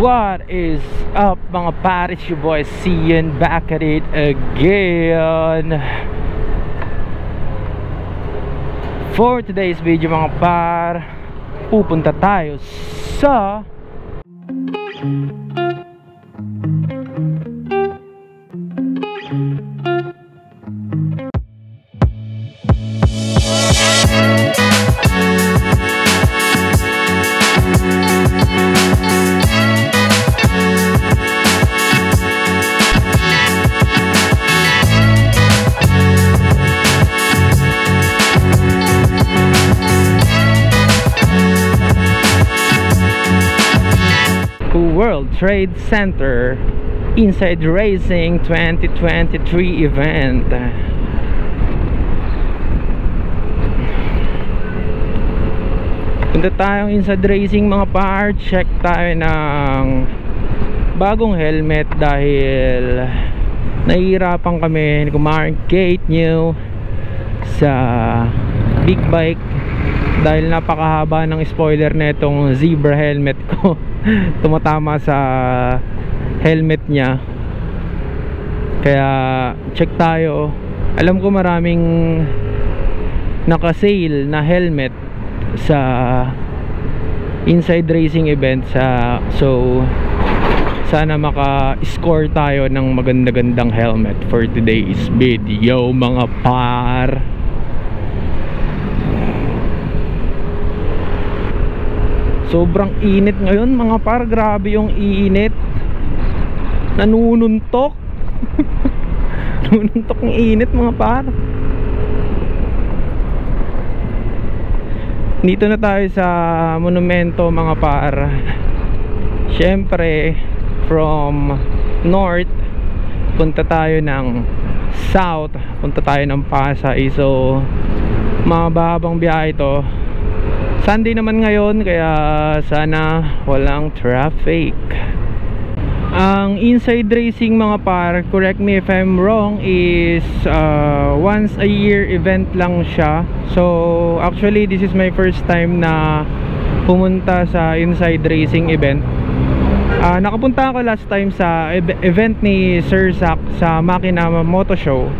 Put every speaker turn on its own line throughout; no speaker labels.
What is up mga par? It's your boy Cian back at it again. For today's video mga par, pupunta tayo sa World Trade Center Inside Racing 2023 event. Punta tayong Inside Racing mga par. Check tayo ng bagong helmet dahil nahihirapan kami kumarkate new sa big bike dahil napakahaba ng spoiler na itong zebra helmet ko. Tumatama sa helmet niya, kaya check tayo. Alam ko maraming naka-sale na helmet sa Inside Racing event so sana maka-score tayo ng maganda-gandang helmet for today's video mga par. Sobrang init ngayon mga par, grabe yung init. Nanununtok. Nanununtok ng init mga par. Dito na tayo sa monumento mga par. Syempre from north punta tayo ng south, punta tayo ng Pasay. So mahabang biyahe ito. Sunday naman ngayon, kaya sana walang traffic. Ang Inside Racing mga par, correct me if I'm wrong, is once a year event lang siya. So actually this is my first time na pumunta sa Inside Racing event. Nakapunta ako last time sa event ni Sir Zach sa Makina Moto Show.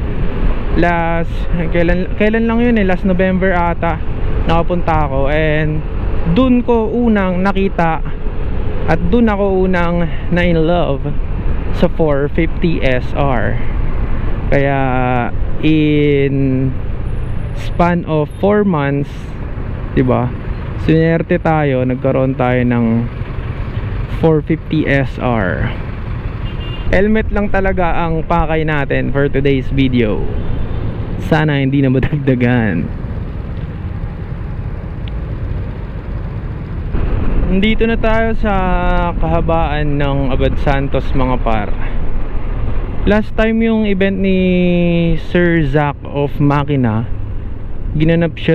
Kailan lang yun last November ata nakapunta ako, and dun ko unang nakita at dun ako unang na in love sa 450 SR. Kaya in span of 4 months, diba, sinerte tayo, nagkaroon tayo ng 450 SR. Helmet lang talaga ang pakay natin for today's video. Sana hindi na madagdagan. Dito na tayo sa kahabaan ng Abad Santos mga par. Last time yung event ni Sir Zach of Makina, ginanap siya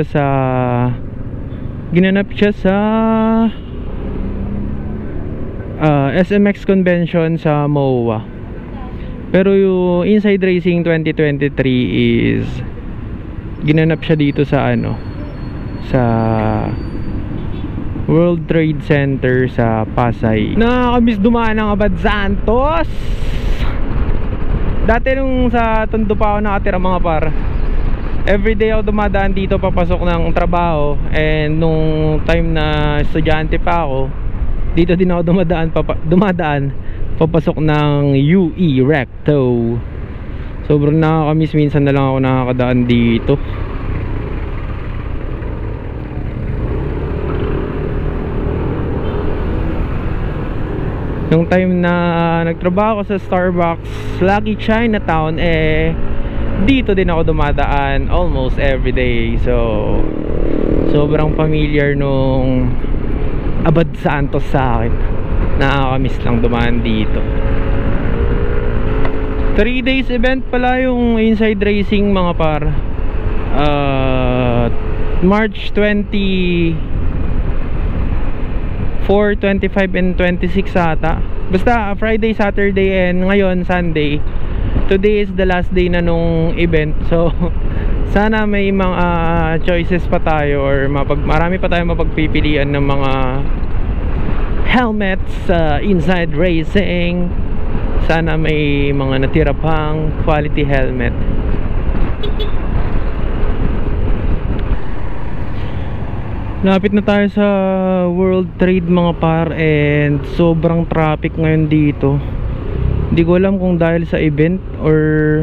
sa SMX convention sa MOA. Pero yung Inside Racing 2023 is ginanap siya dito sa sa World Trade Center sa Pasay. Nakakamiss dumaan ng Abad Santos. Dati nung sa Tondo pa ako nakatira mga par, everyday ako dumadaan dito papasok ng trabaho. And nung time na estudyante pa ako, dito din ako dumadaan papasok ng UE Recto. Sobrang nakakamiss, minsan na lang ako nakakadaan dito. Nung time na nagtrabaho ko sa Starbucks Lucky Chinatown, dito din ako dumadaan almost everyday. So sobrang familiar nung Abad Santos sa akin. Nakakamiss lang dumaan dito. 3 days event pala yung Inside Racing mga par. March 24, 25 and 26 ata. Basta Friday, Saturday and ngayon Sunday. Today is the last day na nung event. So sana may mga choices pa tayo or marami pa tayong mapagpipilian ng mga helmets sa inside racing. Sana may mga natira pang quality helmet. Lapit na tayo sa World Trade mga par, and sobrang traffic ngayon dito. Hindi ko alam kung dahil sa event or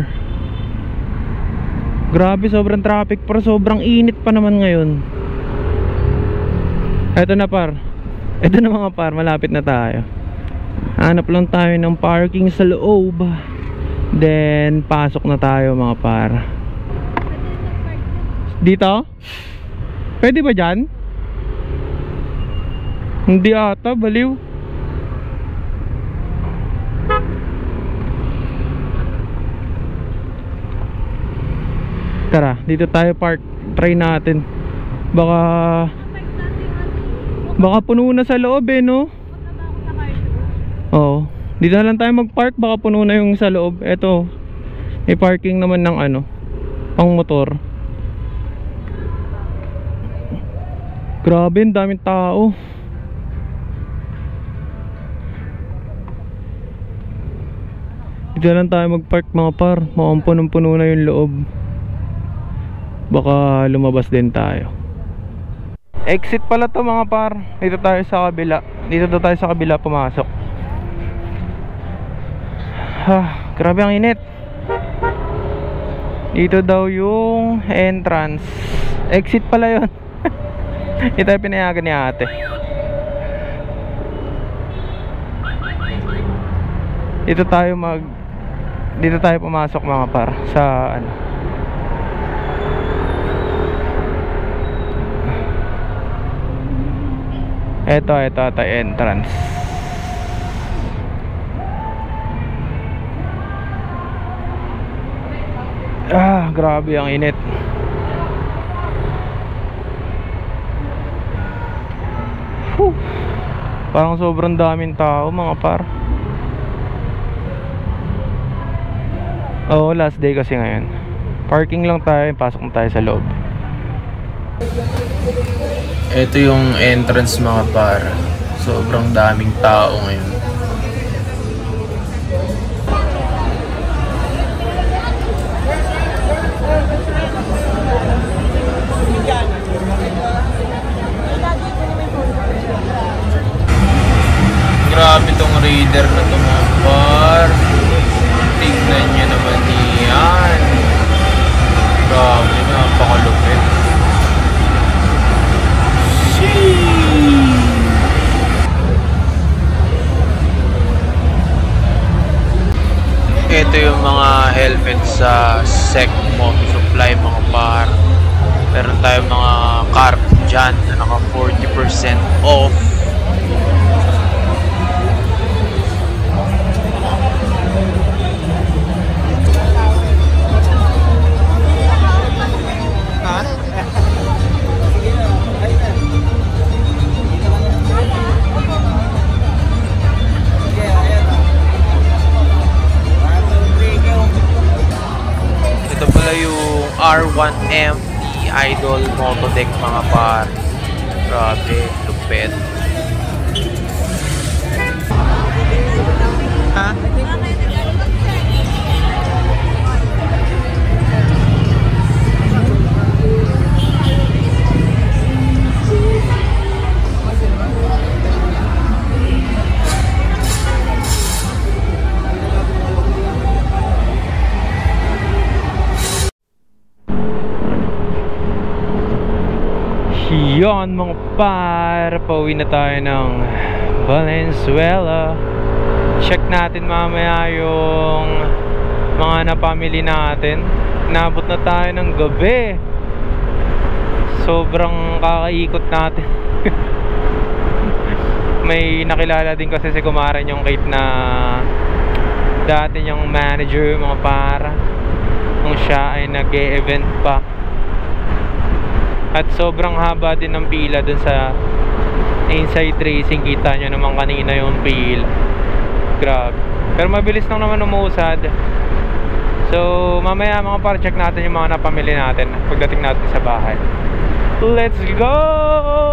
grabe, sobrang traffic, pero sobrang init pa naman ngayon. Eto na par, eto na mga par, malapit na tayo. Hanap lang tayo ng parking sa loob, then pasok na tayo mga par. Dito? Pwede ba dyan? Hindi ata, baliw. Tara, dito tayo park. Try natin. Baka puno na sa loob eh, no? Oo. Dito na lang tayo mag-park, baka puno na yung sa loob. Eto, may parking naman ng ano, pang motor. Grabe, ang daming tao. Dito lang tayo mag-park mga par. Mukhang punong-puno na yung loob. Baka lumabas din tayo. Exit pala to mga par. Dito tayo sa kabila. Dito tayo sa kabila pumasok. Grabe ang init. Dito daw yung entrance. Exit pala yun. Ito ay pinayagan ni ate. Dito tayo pumasok mga par sa ano. Ito entrance. Grabe ang init. Parang sobrang daming tao mga par. Oo, last day kasi ngayon. Parking lang tayo, pasok na tayo sa loob. Ito yung entrance mga par. Sobrang daming tao ngayon. Grabe tong Raider na to mga par. Tingnan nyo naman yan. Grabe, napakalupit. Ito yung mga helmet sa SEC Moto Supply mga par. Meron tayong mga carp dyan na naka 40% off. Yung R1M Idol Motodeck mga par. Grabe, lupet. Yon mga par, pauwi na tayo ng Valenzuela. Check natin mamaya yung mga napamili natin. Nabot na tayo ng gabi. Sobrang kakaikot natin. May nakilala din kasi si Kumaren yung Kate na dati niyang manager mga par, kung siya ay nag-e-event pa. At sobrang haba din ng pila dun sa inside racing. Kita nyo naman kanina yung pila. Grabe. Pero mabilis lang naman umusad. So mamaya mga par, check natin yung mga napamili natin pagdating natin sa bahay. Let's go!